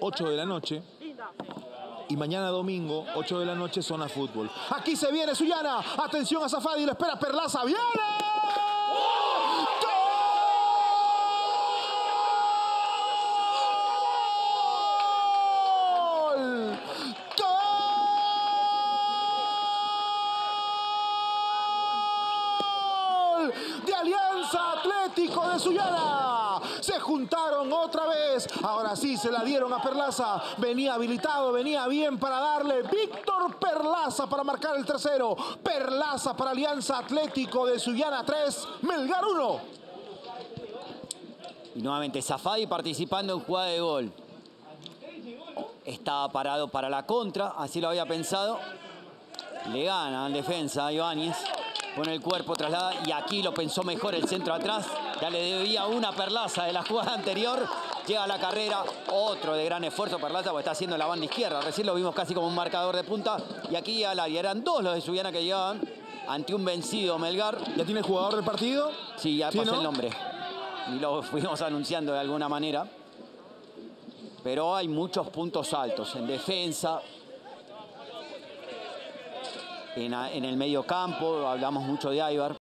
8 de la noche. Y mañana domingo, 8 de la noche, Zona Fútbol. Aquí se viene Sullana. Atención a Zafadi, lo espera Perlaza. ¡Viene! ¡Gol! ¡Gol! De Alianza Atlético de Sullana. Se juntaron otra vez. Ahora sí se la dieron a Perlaza. Venía habilitado, venía bien para darle. Víctor Perlaza para marcar el tercero. Perlaza para Alianza Atlético de Sullana 3, Melgar 1. Y nuevamente Zafadi participando en jugada de gol. Estaba parado para la contra, así lo había pensado. Le gana en defensa a Ibáñez. Pone el cuerpo, traslada y aquí lo pensó mejor el centro atrás. Ya le debía una Perlaza de la jugada anterior. Llega a la carrera, otro de gran esfuerzo Perlaza, porque está haciendo la banda izquierda. Recién lo vimos casi como un marcador de punta. Y aquí al área. Eran dos los de Sullana que llegaban ante un vencido Melgar. ¿Ya tiene el jugador del partido? Sí, ya pasé, ¿no?, el nombre. Y lo fuimos anunciando de alguna manera. Pero hay muchos puntos altos en defensa. En el medio campo, hablamos mucho de Aybar.